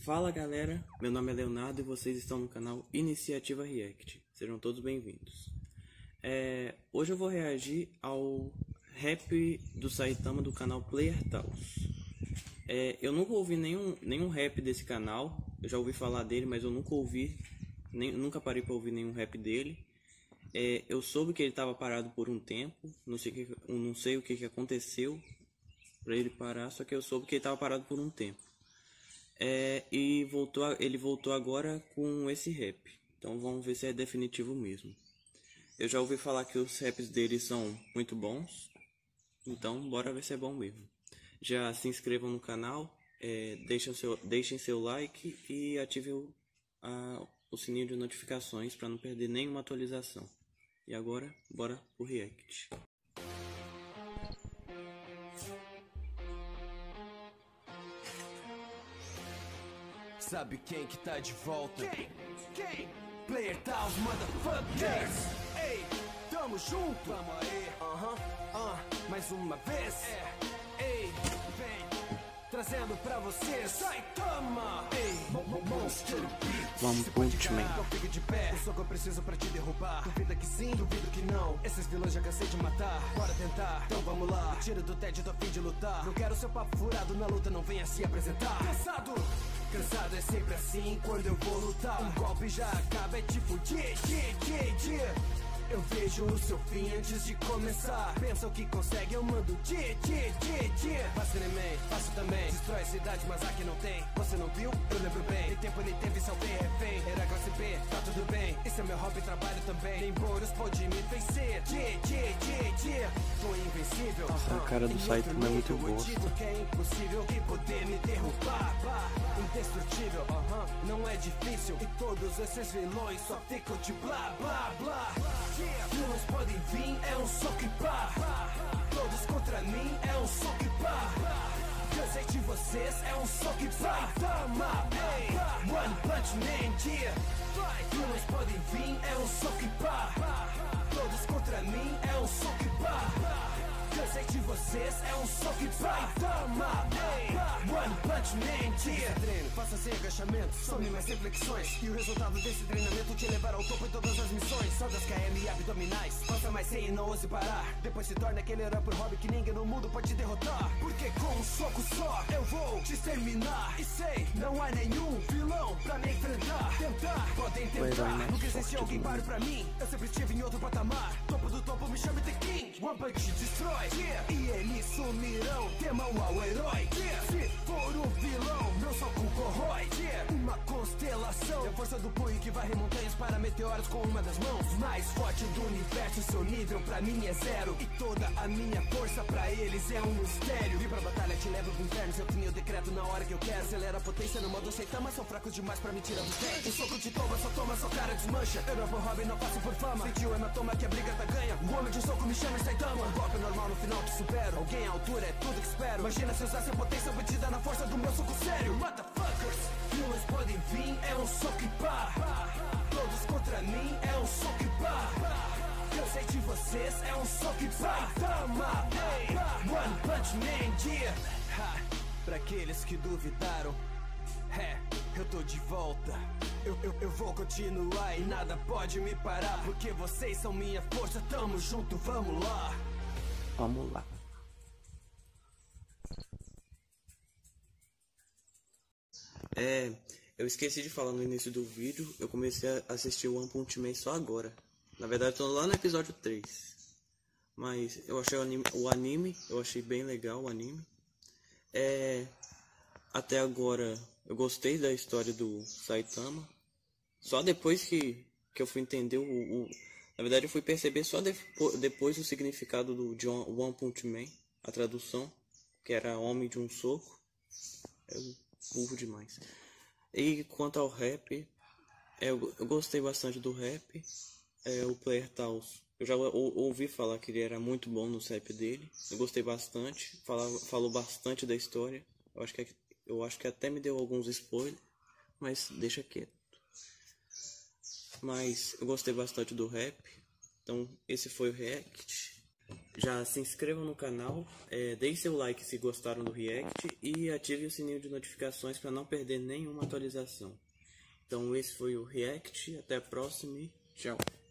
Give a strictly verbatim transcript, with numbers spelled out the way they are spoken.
Fala galera, meu nome é Leonardo e vocês estão no canal Iniciativa React. Sejam todos bem-vindos. É, hoje eu vou reagir ao rap do Saitama do canal Player Taos. É, eu nunca ouvi nenhum, nenhum rap desse canal, eu já ouvi falar dele, mas eu nunca ouvi, nem, nunca parei para ouvir nenhum rap dele. É, eu soube que ele estava parado por um tempo, não sei, que, não sei o que, que aconteceu para ele parar, só que eu soube que ele estava parado por um tempo. É, e voltou, ele voltou agora com esse rap. Então vamos ver se é definitivo mesmo. Eu já ouvi falar que os raps dele são muito bons. Então bora ver se é bom mesmo. Já se inscrevam no canal, é, deixem, seu, deixem seu like e ativem o, a, o sininho de notificações para não perder nenhuma atualização. E agora, bora pro react. Sabe quem que tá de volta? Quem? Quem? Player Taos, motherfuckers! Ei, tamo junto! Vamos aí! Aham, uh -huh. uh, mais uma vez! É, ei, vem! Trazendo pra você Saitama! Ei, Monster Beat! Vamos Punchman! Não fique de pé, o soco eu preciso pra te derrubar. Duvida que sim, duvido que não. Esses vilões já cansei de matar. Bora tentar, então vamos lá. Tiro do Ted, tô a fim de lutar. Não quero seu papo furado na luta, não venha se apresentar. Cansado! Cansado é sempre assim quando eu vou lutar. Um golpe já acaba, é tipo dia, dia, dia, dia. Eu vejo o seu fim antes de começar. Pensa o que consegue, eu mando dia, dia, dia, dia. Faço man, faço também. Destrói a cidade, mas aqui não tem. Você não viu? Eu lembro bem. Tem tempo, ele teve, salvei refém. Era classe B, tá tudo bem. Esse é meu hobby, trabalho também. Nem Boros pode me vencer. Dia, dia, dia, dia. Tô invencível. Nossa, a cara do Saitama é muito boa. Que é impossível que poder me derrubar. Bah. Indestrutível, aham, uh-huh. Não é difícil. E todos esses vilões só ficam de blá, blá, blá. Vilões podem vir, é um soco e pá. Todos contra mim, é um soco e pá. Cansei de vocês, é um soco e pá. Toma, ei, One Punch Man, yeah. Vilões podem vir, é um soco e pá. Todos contra mim, é um soco e pá. Cansei de vocês, é um soco e pá. Toma, ei, One Punch Man, yeah. Treino, faça sem agachamento, some mais reflexões. E o resultado desse treinamento te levará ao topo em todas as missões. Só das K M e abdominais, faça mais sem e não ouse parar. Depois se torna aquele rapper hobby que ninguém no mundo pode te derrotar. Porque com um soco só, eu vou te exterminar. E sei, não há nenhum vilão pra me enfrentar. Tentar, podem tentar, nunca existiu alguém pare pra mim. Eu sempre estive em outro patamar. Topo do topo, me chame The King. One Punch destrói. Yeah. E eles sumirão, temam ao herói. Yeah. Se for o vilão, meu soco corrói. Yeah. Uma constelação, é a força do punho que varre montanhas para meteoros com uma das mãos. Mais forte do universo, seu nível pra mim é zero. E toda a minha força pra eles é um mistério. Vim pra batalha, te levo pro inferno. Eu tenho o decreto na hora que eu quero. Acelera a potência no modo Saitama, são fracos demais pra me tirar do pé. O soco te toma, só toma, sua cara desmancha. Eu não vou hobby, não passo por fama. Sentiu o hematoma que a briga tá ganha. O homem de soco me chama Saitama. Um golpe normal no final te supero. Alguém à altura é tudo que espero. Imagina se usasse a potência obtida na força do meu soco sério. Motherfuckers, vilões podem vir, é um soco e pá. Todos contra mim, é um soco e pá. Cansei de vocês, é um soco e pá. Toma, ei, One Punch Man, yeah. Ha, pra aqueles que duvidaram, é, eu tô de volta. Eu, eu, eu vou continuar e nada pode me parar. Porque vocês são minha força, tamo junto, vamos lá. Vamos lá. É, eu esqueci de falar no início do vídeo, eu comecei a assistir o One Punch Man só agora. Na verdade, eu tô lá no episódio três. Mas eu achei o anime, o anime, eu achei bem legal o anime. É, até agora, eu gostei da história do Saitama. Só depois que, que eu fui entender o, o... Na verdade, eu fui perceber só depo, depois o significado do de One Punch Man, a tradução, que era homem de um soco. É burro demais. E quanto ao rap, é, eu, eu gostei bastante do rap. É, o Player Taos, eu já ou, ouvi falar que ele era muito bom no rap dele. Eu gostei bastante, falava, falou bastante da história. Eu acho, que, eu acho que até me deu alguns spoilers, mas deixa quieto. Mas eu gostei bastante do rap. Então esse foi o react. Já se inscrevam no canal, é, deixe seu like se gostaram do react e ative o sininho de notificações para não perder nenhuma atualização. Então esse foi o react, até a próxima e tchau!